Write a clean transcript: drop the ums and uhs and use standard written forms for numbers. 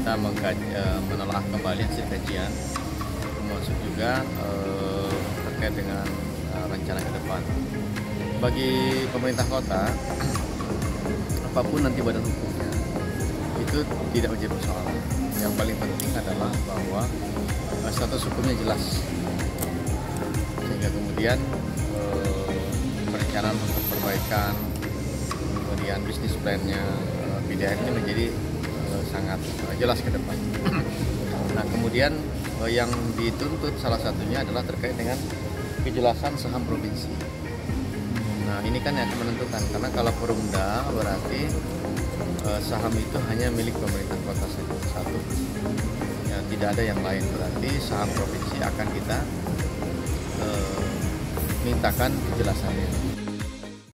kita menelaah kembali hasil kajian, termasuk juga terkait dengan rencana ke depan. Bagi pemerintah kota, apapun nanti badan hukumnya, itu tidak menjadi persoalan. Yang paling penting adalah bahwa status hukumnya jelas, sehingga kemudian perencanaan untuk perbaikan, kemudian bisnis plan-nya PDAM ini menjadi sangat jelas ke depan. Nah, kemudian yang dituntut salah satunya adalah terkait dengan kejelasan saham provinsi. Nah, ini kan yang akan menentukan, karena kalau perumda berarti saham itu hanya milik pemerintah kota saja, satu. Ya, tidak ada yang lain, berarti saham provinsi akan kita mintakan kejelasannya.